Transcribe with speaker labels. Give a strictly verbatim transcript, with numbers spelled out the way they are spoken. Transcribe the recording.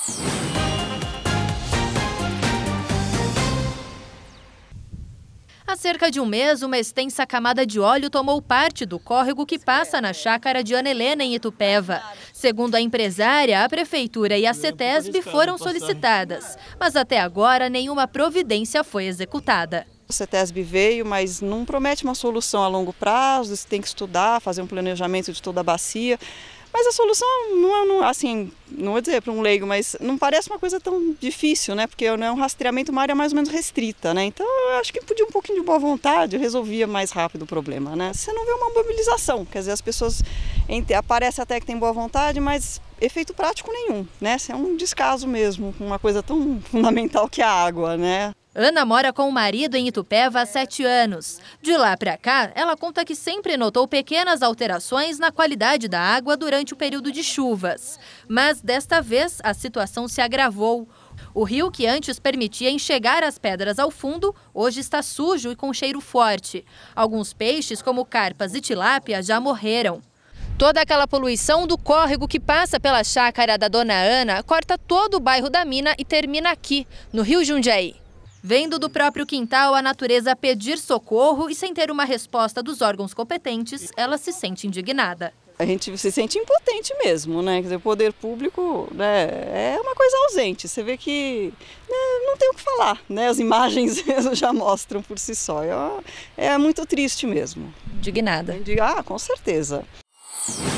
Speaker 1: Há cerca de um mês, uma extensa camada de óleo tomou parte do córrego que passa na chácara de Ana Helena, em Itupeva. Segundo a empresária, a Prefeitura e a CETESB foram solicitadas, mas até agora nenhuma providência foi executada.
Speaker 2: A CETESB veio, mas não promete uma solução a longo prazo, você tem que estudar, fazer um planejamento de toda a bacia. Mas a solução, não, não, assim, não vou dizer para um leigo, mas não parece uma coisa tão difícil, né? Porque não é um rastreamento, uma área mais ou menos restrita, né? Então eu acho que podia um pouquinho de boa vontade, resolvia mais rápido o problema, né? Você não vê uma mobilização, quer dizer, as pessoas aparece até que tem boa vontade, mas efeito prático nenhum, né? É um descaso mesmo, uma coisa tão fundamental que é a água, né?
Speaker 1: Ana mora com o marido em Itupeva há sete anos. De lá para cá, ela conta que sempre notou pequenas alterações na qualidade da água durante o período de chuvas. Mas desta vez, a situação se agravou. O rio, que antes permitia enxergar as pedras ao fundo, hoje está sujo e com cheiro forte. Alguns peixes, como carpas e tilápia, já morreram. Toda aquela poluição do córrego que passa pela chácara da Dona Ana corta todo o bairro da Mina e termina aqui, no Rio Jundiaí. Vendo do próprio quintal a natureza pedir socorro e sem ter uma resposta dos órgãos competentes, ela se sente indignada.
Speaker 2: A gente se sente impotente mesmo, né? Quer dizer, o poder público, né, é uma coisa ausente. Você vê que, né, não tem o que falar, né? As imagens já mostram por si só. É, é muito triste mesmo.
Speaker 1: Indignada.
Speaker 2: Ah, com certeza.